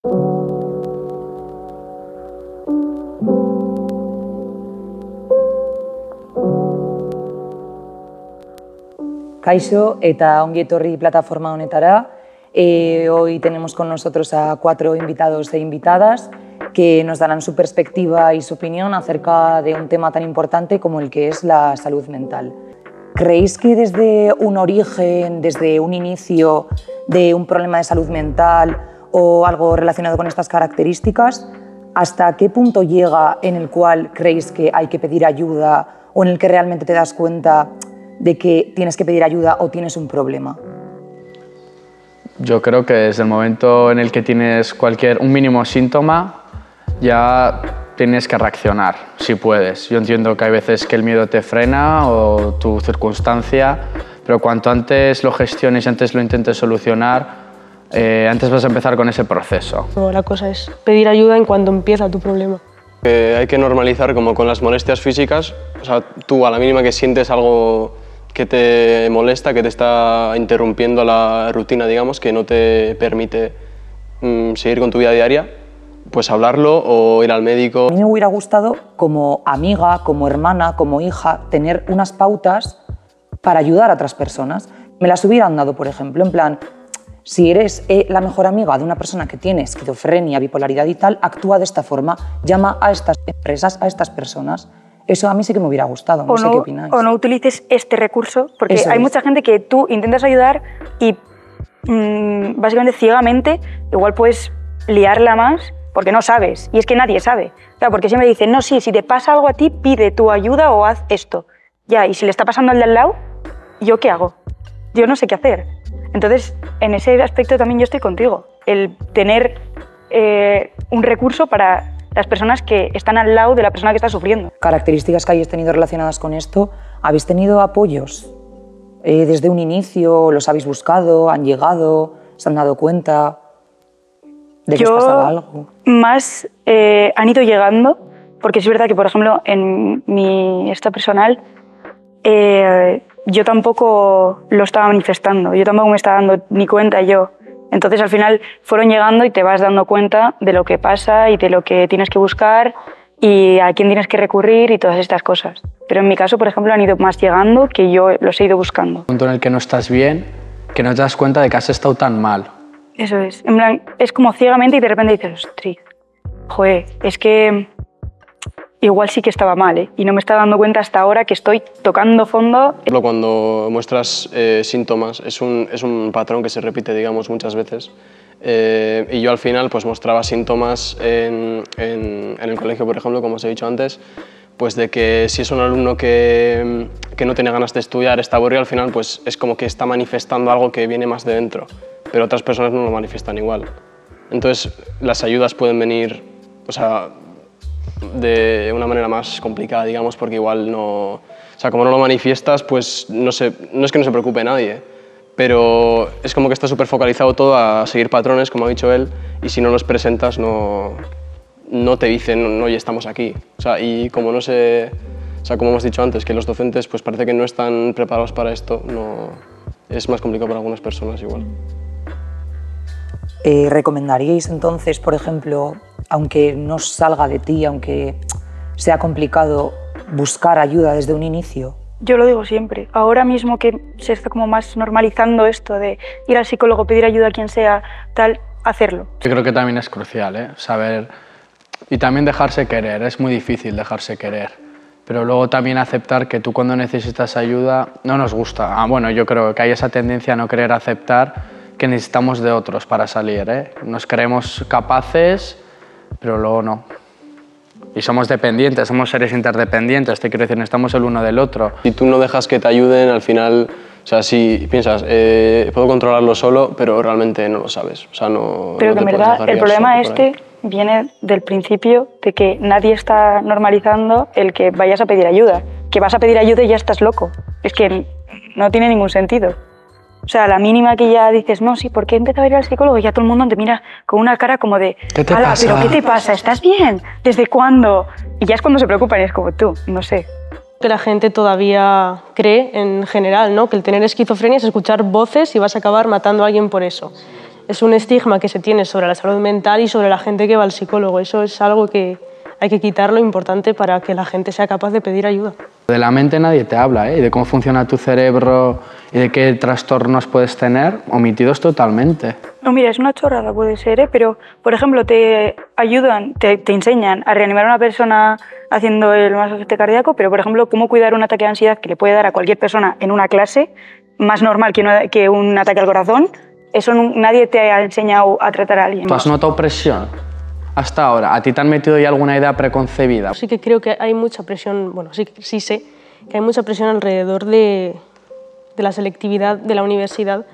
Kaixo eta ongi etorri plataforma honetara. Hoy tenemos con nosotros a 4 invitados e invitadas que nos darán su perspectiva y su opinión acerca de un tema tan importante como el que es la salud mental. ¿Creéis que desde un origen, desde un inicio de un problema de salud mental o algo relacionado con estas características, hasta qué punto llega en el cual creéis que hay que pedir ayuda o en el que realmente te das cuenta de que tienes que pedir ayuda o tienes un problema? Yo creo que desde el momento en el que tienes un mínimo síntoma, ya tienes que reaccionar, si puedes. Yo entiendo que hay veces que el miedo te frena o tu circunstancia, pero cuanto antes lo gestiones y antes lo intentes solucionar, antes vas a empezar con ese proceso. La cosa es pedir ayuda en cuanto empieza tu problema. Hay que normalizar como con las molestias físicas, o sea, tú a la mínima que sientes algo que te molesta, que te está interrumpiendo la rutina, digamos, que no te permite seguir con tu vida diaria, pues hablarlo o ir al médico. A mí me hubiera gustado, como amiga, como hermana, como hija, tener unas pautas para ayudar a otras personas. Me las hubieran dado, por ejemplo, en plan, si eres la mejor amiga de una persona que tiene esquizofrenia, bipolaridad y tal, actúa de esta forma, llama a estas empresas, a estas personas. Eso a mí sí que me hubiera gustado, no sé qué opináis. O no utilices este recurso, porque hay mucha gente que tú intentas ayudar y básicamente ciegamente igual puedes liarla más porque no sabes, y es que nadie sabe. Claro, porque siempre dicen, no, sí, si te pasa algo a ti, pide tu ayuda o haz esto. Ya, y si le está pasando al de al lado, ¿yo qué hago? Yo no sé qué hacer. Entonces, en ese aspecto también yo estoy contigo. El tener un recurso para las personas que están al lado de la persona que está sufriendo. Características que hayáis tenido relacionadas con esto, ¿habéis tenido apoyos desde un inicio? ¿Los habéis buscado? ¿Han llegado? ¿Se han dado cuenta de que os pasaba algo? Más han ido llegando, porque es verdad que, por ejemplo, en mi esta personal, yo tampoco lo estaba manifestando, yo tampoco me estaba dando ni cuenta yo. Entonces, al final, fueron llegando y te vas dando cuenta de lo que pasa y de lo que tienes que buscar y a quién tienes que recurrir y todas estas cosas. Pero en mi caso, por ejemplo, han ido más llegando que yo los he ido buscando. Un punto en el que no estás bien, que no te das cuenta de que has estado tan mal. Eso es. En plan, es como ciegamente y de repente dices, ostras, joder, es que igual sí que estaba mal, ¿eh? Y no me estaba dando cuenta hasta ahora que estoy tocando fondo. Cuando muestras síntomas, es un patrón que se repite, digamos, muchas veces. Y yo al final pues mostraba síntomas en el colegio, por ejemplo, como os he dicho antes, pues de que si es un alumno que no tiene ganas de estudiar, está aburrido, al final pues es como que está manifestando algo que viene más de dentro, pero otras personas no lo manifiestan igual. Entonces las ayudas pueden venir, o sea, de una manera más complicada, digamos, porque igual no... O sea, como no lo manifiestas, pues no es que no se preocupe nadie, pero es como que está súper focalizado todo a seguir patrones, como ha dicho él, y si no los presentas no te dicen, oye, estamos aquí. O sea, y como no sé... O sea, como hemos dicho antes, que los docentes pues parece que no están preparados para esto, es más complicado para algunas personas igual. ¿Recomendaríais entonces, por ejemplo, aunque no salga de ti, aunque sea complicado, buscar ayuda desde un inicio? Yo lo digo siempre. Ahora mismo que se está como más normalizando esto de ir al psicólogo, pedir ayuda a quien sea, tal, hacerlo. Yo creo que también es crucial, saber y también dejarse querer. Es muy difícil dejarse querer, pero luego también aceptar que tú cuando necesitas ayuda no nos gusta. Bueno, yo creo que hay esa tendencia a no querer aceptar que necesitamos de otros para salir, Nos creemos capaces, pero luego no. Y somos dependientes, somos seres interdependientes, te quiero decir, necesitamos el uno del otro. Si tú no dejas que te ayuden, al final, o sea, si piensas, puedo controlarlo solo, pero realmente no lo sabes. O sea, no. Pero no que en verdad el problema viene del principio de que nadie está normalizando el que vayas a pedir ayuda. Que vas a pedir ayuda y ya estás loco. Es que no tiene ningún sentido. O sea, la mínima que ya dices, no, sí, ¿por qué he empezado a ir al psicólogo? Y ya todo el mundo te mira con una cara como de, ¿qué te pasa? ¿Pero qué te pasa? ¿Estás bien? ¿Desde cuándo? Y ya es cuando se preocupan, y es como tú, no sé. Que la gente todavía cree, en general, ¿no?, que el tener esquizofrenia es escuchar voces y vas a acabar matando a alguien por eso. es un estigma que se tiene sobre la salud mental y sobre la gente que va al psicólogo. Eso es algo que hay que quitarlo, importante para que la gente sea capaz de pedir ayuda. De la mente nadie te habla, ¿eh? Y de cómo funciona tu cerebro y de qué trastornos puedes tener, omitidos totalmente. No, mira, es una chorrada, puede ser, ¿eh? Pero, por ejemplo, te ayudan, te enseñan a reanimar a una persona haciendo el masaje cardíaco, pero, por ejemplo, cómo cuidar un ataque de ansiedad que le puede dar a cualquier persona en una clase, más normal que un ataque al corazón, eso nadie te ha enseñado a tratar a alguien. ¿Tú has notado presión hasta ahora? ¿A ti te han metido ya alguna idea preconcebida? Sí que creo que hay mucha presión, bueno, sí sé que hay mucha presión alrededor de la selectividad de la universidad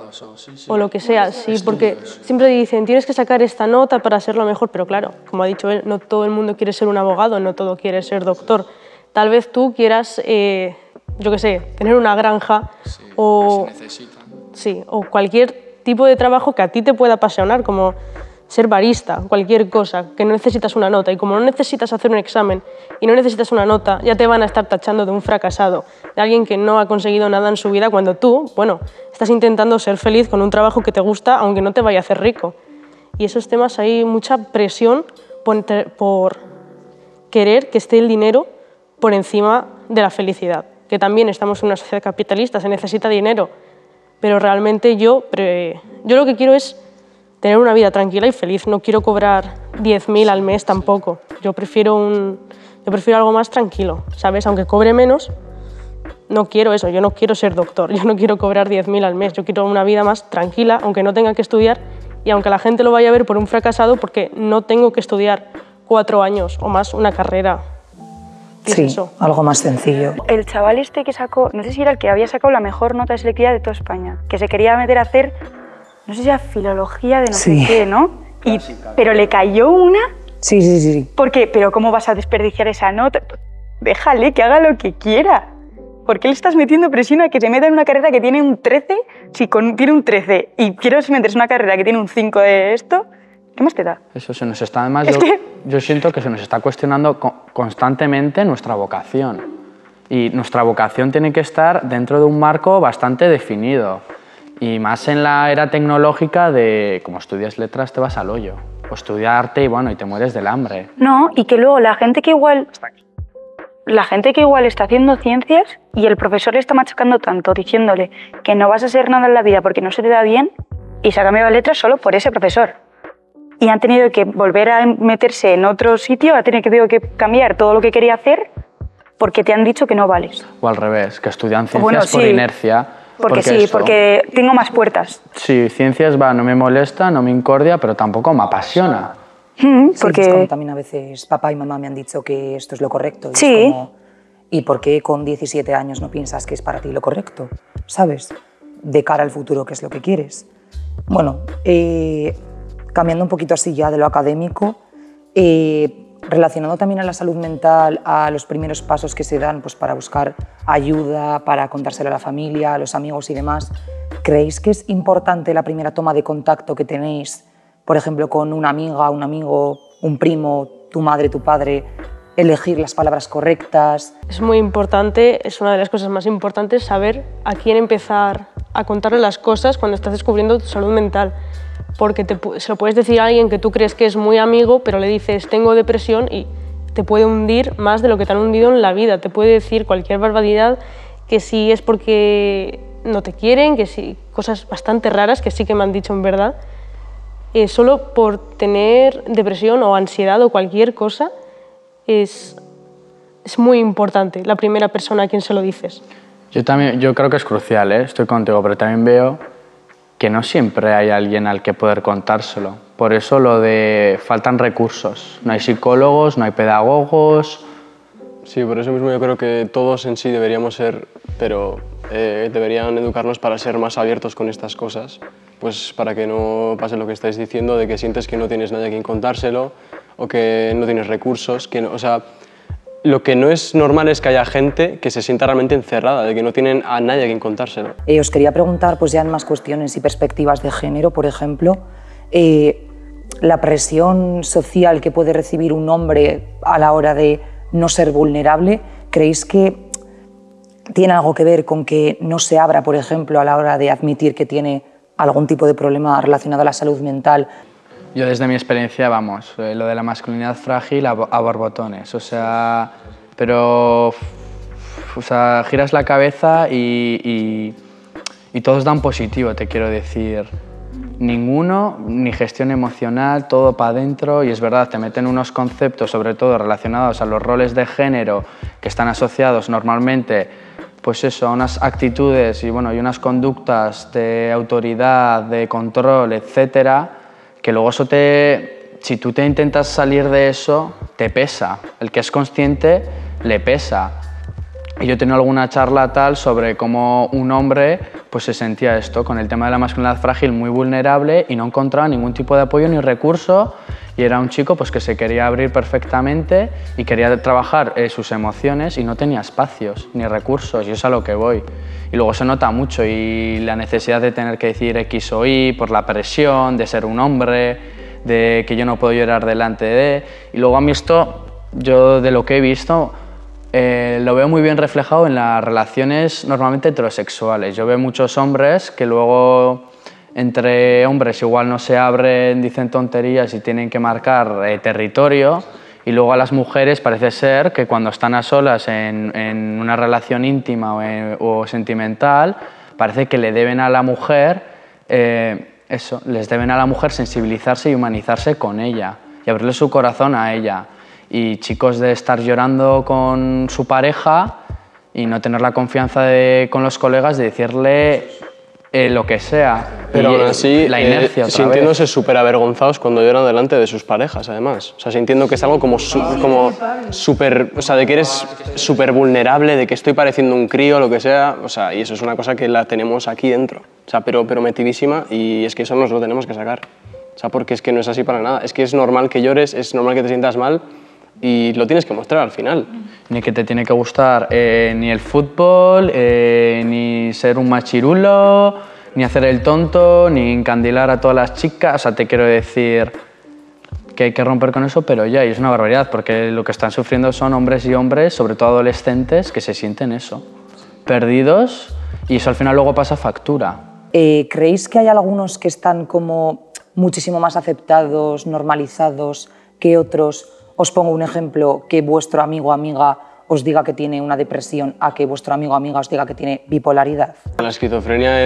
o lo que sea, sí, porque siempre dicen tienes que sacar esta nota para ser lo mejor, pero claro, como ha dicho él, no todo el mundo quiere ser un abogado, no todo quiere ser doctor. Tal vez tú quieras, yo qué sé, tener una granja o, sí, o cualquier tipo de trabajo que a ti te pueda apasionar, como ser barista, cualquier cosa, que no necesitas una nota. Y como no necesitas hacer un examen y no necesitas una nota, ya te van a estar tachando de un fracasado, de alguien que no ha conseguido nada en su vida, cuando tú, bueno, estás intentando ser feliz con un trabajo que te gusta, aunque no te vaya a hacer rico. Y esos temas hay mucha presión por querer que esté el dinero por encima de la felicidad. Que también estamos en una sociedad capitalista, se necesita dinero, pero realmente yo lo que quiero es tener una vida tranquila y feliz. No quiero cobrar 10.000 al mes tampoco. Yo prefiero algo más tranquilo, ¿sabes? Aunque cobre menos, no quiero eso. Yo no quiero ser doctor, yo no quiero cobrar 10.000 al mes. Yo quiero una vida más tranquila, aunque no tenga que estudiar y aunque la gente lo vaya a ver por un fracasado, porque no tengo que estudiar 4 años o más una carrera. Sí, eso. Algo más sencillo. El chaval este que sacó, no sé si era el que había sacado la mejor nota de selectividad de toda España, que se quería meter a hacer, no sé si era filología de no sé qué, ¿no? Pero le cayó una... Sí. ¿Por qué? ¿Pero cómo vas a desperdiciar esa nota? Déjale que haga lo que quiera. ¿Por qué le estás metiendo presión a que se meta en una carrera que tiene un 13? Si tiene un 13 y quieres meterse en una carrera que tiene un 5 de esto, ¿qué más te da? Eso se nos está... Además, yo siento que se nos está cuestionando constantemente nuestra vocación. Y nuestra vocación tiene que estar dentro de un marco bastante definido. Y más en la era tecnológica de, como estudias letras, te vas al hoyo. O estudias arte y, bueno, y te mueres del hambre. No, y que luego la gente que igual está haciendo ciencias y el profesor le está machacando tanto, diciéndole que no vas a hacer nada en la vida porque no se te da bien, y se ha cambiado letras solo por ese profesor. Y han tenido que volver a meterse en otro sitio, ha tenido que cambiar todo lo que quería hacer porque te han dicho que no vales. O al revés, que estudian ciencias por inercia. Porque tengo más puertas. Sí, ciencias no me molesta, no me incordia, pero tampoco me apasiona. Porque como también a veces papá y mamá me han dicho que esto es lo correcto. Y sí. Es como, ¿y por qué con 17 años no piensas que es para ti lo correcto? ¿Sabes? De cara al futuro, ¿qué es lo que quieres? Bueno, cambiando un poquito así ya de lo académico, relacionado también a la salud mental, a los primeros pasos que se dan pues, para buscar ayuda, para contárselo a la familia, a los amigos y demás, ¿creéis que es importante la primera toma de contacto que tenéis, por ejemplo, con una amiga, un amigo, un primo, tu madre, tu padre, elegir las palabras correctas? Es muy importante, es una de las cosas más importantes, saber a quién empezar a contarle las cosas cuando estás descubriendo tu salud mental. Porque se lo puedes decir a alguien que tú crees que es muy amigo, pero le dices tengo depresión y te puede hundir más de lo que te han hundido en la vida. Te puede decir cualquier barbaridad, que si es porque no te quieren, que si cosas bastante raras que sí que me han dicho en verdad. Solo por tener depresión o ansiedad o cualquier cosa es muy importante la primera persona a quien se lo dices. Yo creo que es crucial, estoy contigo, pero también veo que no siempre hay alguien al que poder contárselo. Por eso lo de faltan recursos. No hay psicólogos, no hay pedagogos. Sí, por eso mismo yo creo que todos en sí deberíamos ser, pero deberían educarnos para ser más abiertos con estas cosas, pues para que no pase lo que estáis diciendo, de que sientes que no tienes nadie a quien contárselo o que no tienes recursos, o sea, lo que no es normal es que haya gente que se sienta realmente encerrada, de que no tienen a nadie a quien contárselo. Os quería preguntar, pues ya en más cuestiones y perspectivas de género, por ejemplo, la presión social que puede recibir un hombre a la hora de no ser vulnerable, ¿creéis que tiene algo que ver con que no se abra, por ejemplo, a la hora de admitir que tiene algún tipo de problema relacionado a la salud mental. Yo desde mi experiencia, vamos, lo de la masculinidad frágil a borbotones, o sea, pero, o sea, giras la cabeza y todos dan positivo, te quiero decir. Ninguno, ni gestión emocional, todo para adentro, y es verdad, te meten unos conceptos, sobre todo relacionados a los roles de género, que están asociados normalmente, pues eso, a unas actitudes y, bueno, y unas conductas de autoridad, de control, etcétera, que luego eso si tú te intentas salir de eso, te pesa. El que es consciente le pesa. Y yo he tenido alguna charla tal sobre cómo un hombre pues se sentía esto, con el tema de la masculinidad frágil, muy vulnerable y no encontraba ningún tipo de apoyo ni recurso, y era un chico pues que se quería abrir perfectamente y quería trabajar sus emociones y no tenía espacios ni recursos, y eso es a lo que voy. Y luego se nota mucho, y la necesidad de tener que decir X o Y por la presión de ser un hombre, de que yo no puedo llorar delante de... Y luego a mí esto, yo de lo que he visto, lo veo muy bien reflejado en las relaciones normalmente heterosexuales. Yo veo muchos hombres que luego entre hombres igual no se abren, dicen tonterías y tienen que marcar territorio, y luego a las mujeres parece ser que cuando están a solas en una relación íntima o sentimental, parece que le deben a la mujer eso, les deben a la mujer sensibilizarse y humanizarse con ella y abrirle su corazón a ella. Y chicos de estar llorando con su pareja y no tener la confianza con los colegas de decirle lo que sea. Pero aún así, la inercia sintiéndose súper avergonzados cuando lloran delante de sus parejas, además. O sea, sintiendo que es algo como súper... O sea, de que eres súper vulnerable, de que estoy pareciendo un crío, lo que sea. O sea, y eso es una cosa que la tenemos aquí dentro. O sea, pero metidísima, y es que eso nos lo tenemos que sacar. O sea, porque es que no es así para nada. Es que es normal que llores, es normal que te sientas mal, y lo tienes que mostrar al final. Ni que te tiene que gustar ni el fútbol, ni ser un machirulo, ni hacer el tonto, ni encandilar a todas las chicas. O sea, te quiero decir que hay que romper con eso, pero ya, y es una barbaridad, porque lo que están sufriendo son hombres y hombres, sobre todo adolescentes, que se sienten eso, perdidos, y eso al final luego pasa factura. ¿Creéis que hay algunos que están como muchísimo más aceptados, normalizados que otros? Os pongo un ejemplo, que vuestro amigo o amiga os diga que tiene una depresión a que vuestro amigo o amiga os diga que tiene bipolaridad. La esquizofrenia,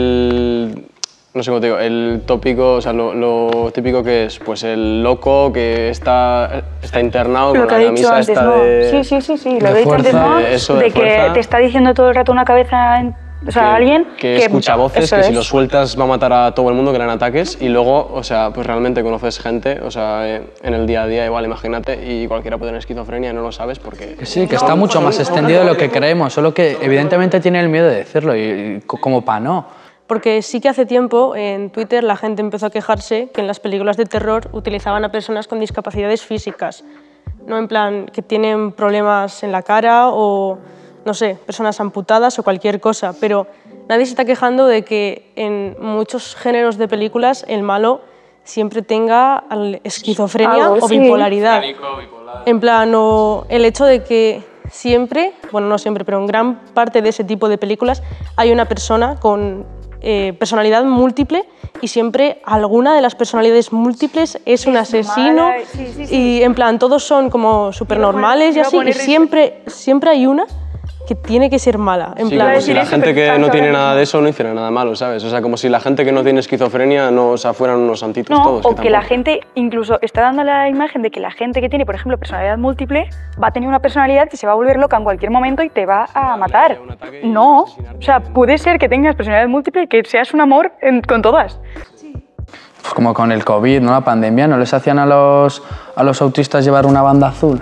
no sé cómo te digo, el tópico, o sea, lo típico que es, pues el loco que está internado con la camisa esta de... Sí, lo he dicho antes, ¿no? De que te está diciendo todo el rato una cabeza... O sea, alguien que escucha voces, que si lo sueltas va a matar a todo el mundo, que le dan ataques, y luego, o sea, pues realmente conoces gente, o sea, en el día a día igual, imagínate, y cualquiera puede tener esquizofrenia y no lo sabes porque... Sí, que está mucho más extendido de lo que creemos, solo que evidentemente tiene el miedo de decirlo, y como para no. Porque sí que hace tiempo en Twitter la gente empezó a quejarse que en las películas de terror utilizaban a personas con discapacidades físicas, no en plan que tienen problemas en la cara o... no sé, personas amputadas o cualquier cosa, pero nadie se está quejando de que en muchos géneros de películas el malo siempre tenga esquizofrenia o bipolaridad. En plan, o el hecho de que siempre, bueno, no siempre, pero en gran parte de ese tipo de películas hay una persona con personalidad múltiple, y siempre alguna de las personalidades múltiples es un asesino, y en plan todos son como súper normales y así, y siempre hay una que tiene que ser mala. En plan, como si la gente que no tiene nada de eso no hiciera nada malo, ¿sabes? O sea, como si la gente que no tiene esquizofrenia no, o sea, fueran unos santitos todos. O que la gente incluso está dando la imagen de que la gente que tiene, por ejemplo, personalidad múltiple, va a tener una personalidad que se va a volver loca en cualquier momento y te va a matar. No, o sea, puede ser que tengas personalidad múltiple y que seas un amor con todas. Pues como con el COVID, ¿no? La pandemia, ¿no les hacían a los autistas llevar una banda azul?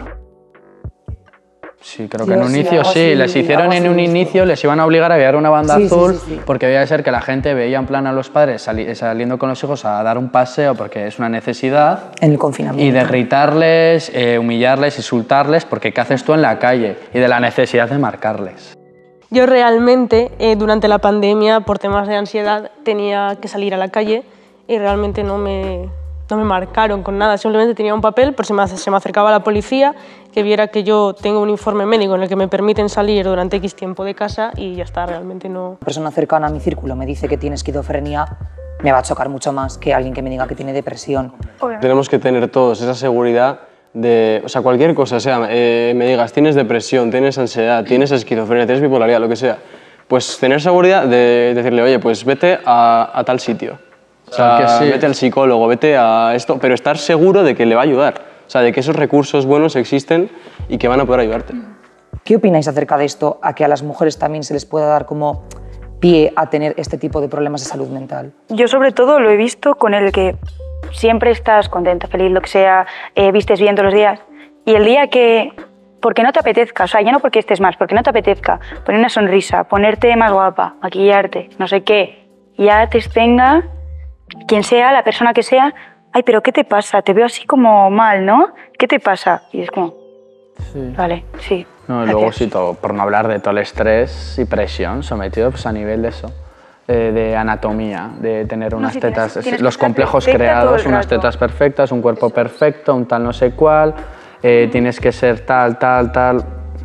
Sí, creo que en un inicio sí, les hicieron en un inicio, les iban a obligar a llevar una banda azul, porque debía ser que la gente veía en plan a los padres saliendo con los hijos a dar un paseo porque es una necesidad. En el confinamiento. Y de gritarles, humillarles, insultarles, porque ¿qué haces tú en la calle? Y de la necesidad de marcarles. Yo realmente, durante la pandemia, por temas de ansiedad, tenía que salir a la calle y realmente no me no me marcaron con nada, simplemente tenía un papel, por si se me acercaba la policía, que viera que yo tengo un informe médico en el que me permiten salir durante X tiempo de casa y ya está, realmente no... Una persona cercana a mi círculo me dice que tiene esquizofrenia, me va a chocar mucho más que alguien que me diga que tiene depresión. Tenemos que tener todos esa seguridad de, o sea, cualquier cosa, sea, me digas, tienes depresión, tienes ansiedad, tienes esquizofrenia, tienes bipolaridad, lo que sea, pues tener seguridad de decirle, oye, pues vete a tal sitio. O sea, que sí. Vete al psicólogo, vete a esto, pero estar seguro de que le va a ayudar. O sea, de que esos recursos buenos existen y que van a poder ayudarte. ¿Qué opináis acerca de esto, a que a las mujeres también se les pueda dar como pie a tener este tipo de problemas de salud mental? Yo sobre todo lo he visto con el que siempre estás contenta, feliz, lo que sea, vistes bien todos los días, y el día que, porque no te apetezca, o sea, ya no porque estés más, porque no te apetezca, poner una sonrisa, ponerte más guapa, maquillarte, no sé qué, ya te tenga, quien sea, la persona que sea, ay, pero ¿qué te pasa? Te veo así como mal, ¿no? ¿Qué te pasa? Y es como, sí. Vale, sí. No, luego sí, todo, por no hablar de todo el estrés y presión sometido pues, a nivel de eso, de anatomía, de tener unas tetas, los complejos creados, unas tetas perfectas, un cuerpo perfecto, un tal no sé cuál, tienes que ser tal, tal, tal.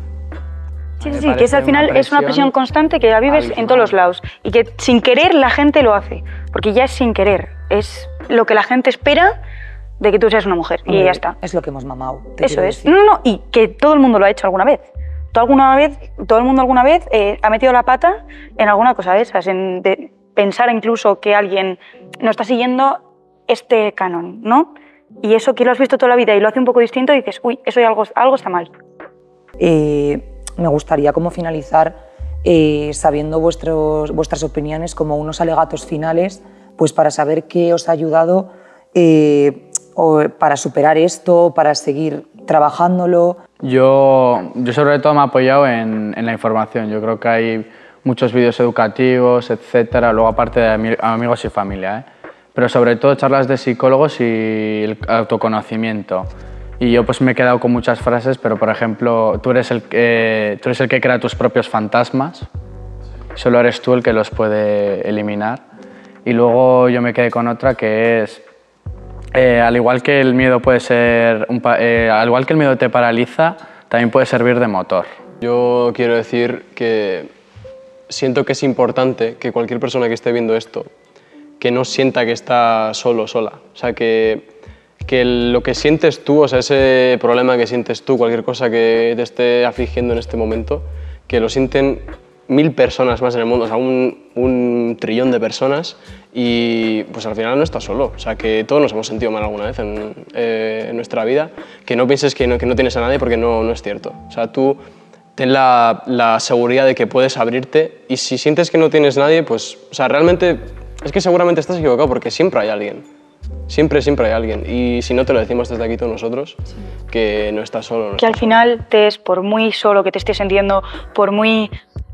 Sí, sí, que es, al final es una presión constante que la vives en todos los lados y que sin querer la gente lo hace, porque ya es sin querer, es lo que la gente espera de que tú seas una mujer y ya está. Es lo que hemos mamado. Eso es. No, y que todo el mundo lo ha hecho alguna vez. Todo el mundo alguna vez ha metido la pata en alguna cosa de esas, de pensar incluso que alguien no está siguiendo este canon, ¿no? Y eso que lo has visto toda la vida y lo hace un poco distinto y dices, uy, eso ya algo está mal. Me gustaría como finalizar sabiendo vuestras opiniones como unos alegatos finales, pues para saber qué os ha ayudado para superar esto, para seguir trabajándolo. Yo sobre todo me he apoyado en la información. Yo creo que hay muchos vídeos educativos, etcétera, luego aparte de amigos y familia, pero sobre todo charlas de psicólogos y el autoconocimiento. Y yo pues me he quedado con muchas frases, pero por ejemplo, tú eres el que crea tus propios fantasmas, solo eres tú el que los puede eliminar. Y luego yo me quedé con otra que es, al igual que el miedo puede ser, al igual que el miedo te paraliza, también puede servir de motor. Yo quiero decir que siento que es importante que cualquier persona que esté viendo esto, que no sienta que está solo, sola. O sea, que lo que sientes tú, o sea, ese problema que sientes tú, cualquier cosa que te esté afligiendo en este momento, que lo sienten 1000 personas más en el mundo, o sea, un trillón de personas, y pues al final no estás solo. O sea, que todos nos hemos sentido mal alguna vez en nuestra vida, que no pienses que no tienes a nadie porque no es cierto. O sea, tú ten la seguridad de que puedes abrirte, y si sientes que no tienes nadie, pues, o sea, realmente es que seguramente estás equivocado porque siempre hay alguien. Siempre hay alguien, y si no te lo decimos desde aquí todos nosotros, sí, que no estás solo. Que al final por muy solo que te estés sintiendo, por muy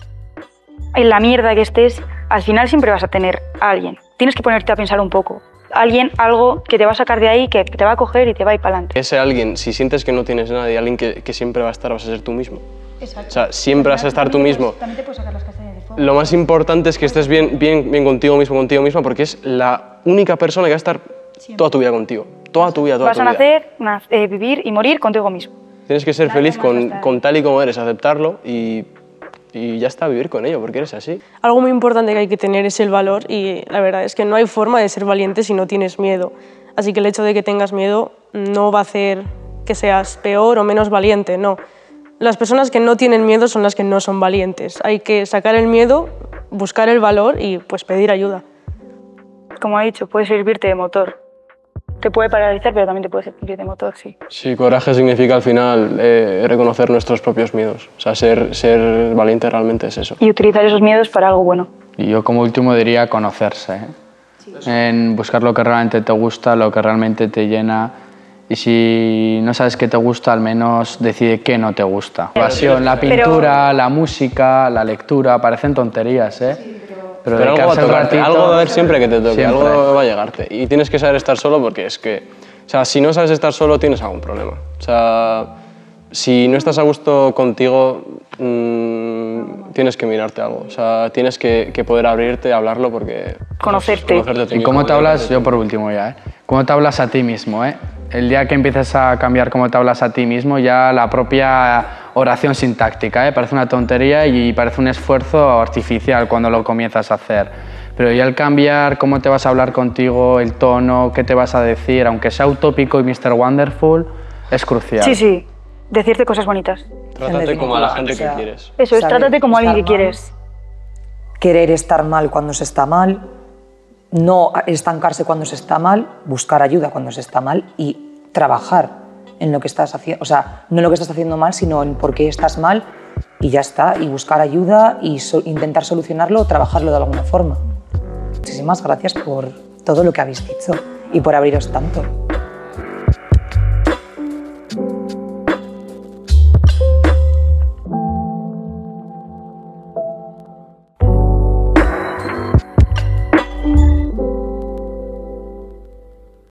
en la mierda que estés, al final siempre vas a tener a alguien. Tienes que ponerte a pensar un poco. Alguien, algo que te va a sacar de ahí, que te va a coger y te va a ir para adelante. Ese alguien, si sientes que no tienes nadie, alguien que siempre va a estar, vas a ser tú mismo. Exacto. O sea, siempre vas a estar tú mismo. También te puedes sacar las castañas de fuego. Lo más importante es que estés bien contigo mismo, contigo misma, porque es la única persona que va a estar toda tu vida contigo. Toda tu vida, toda tu vida. Vas a nacer, vivir y morir contigo mismo. Tienes que ser feliz con tal y como eres, aceptarlo y ya está, vivir con ello, porque eres así. Algo muy importante que hay que tener es el valor, y la verdad es que no hay forma de ser valiente si no tienes miedo. Así que el hecho de que tengas miedo no va a hacer que seas peor o menos valiente, no. Las personas que no tienen miedo son las que no son valientes. Hay que sacar el miedo, buscar el valor y pues pedir ayuda. Como ha dicho, puede servirte de motor. Te puede paralizar, pero también te puede servir de motor, sí. Sí, coraje significa al final reconocer nuestros propios miedos. O sea, ser valiente realmente es eso. Y utilizar esos miedos para algo bueno. Y yo como último diría conocerse, sí. En buscar lo que realmente te gusta, lo que realmente te llena. Y si no sabes qué te gusta, al menos decide qué no te gusta. La pasión, la pintura, la música, la lectura, parecen tonterías, ¿eh? Sí, pero algo va a tocarte, algo va a haber siempre que te toque, siempre. Algo va a llegarte. Y tienes que saber estar solo porque es que, o sea, si no sabes estar solo tienes algún problema. O sea, si no estás a gusto contigo, tienes que mirarte algo. O sea, tienes que poder abrirte, hablarlo porque... Conocerte. ¿Y cómo te hablas? Yo por último ya, cómo te hablas a ti mismo, ¿eh? El día que empieces a cambiar cómo te hablas a ti mismo, ya la propia oración sintáctica, ¿eh? Parece una tontería y parece un esfuerzo artificial cuando lo comienzas a hacer. Pero ya el cambiar cómo te vas a hablar contigo, el tono, qué te vas a decir, aunque sea utópico y Mr. Wonderful, es crucial. Sí, sí, decirte cosas bonitas. Trátate como a la gente que quieres. Eso es, trátate como a alguien que quieres. Querer estar mal cuando se está mal, no estancarse cuando se está mal, buscar ayuda cuando se está mal y trabajar en lo que estás haciendo, o sea, no en lo que estás haciendo mal, sino en por qué estás mal y ya está, y buscar ayuda y intentar solucionarlo o trabajarlo de alguna forma. Muchísimas gracias por todo lo que habéis dicho y por abriros tanto.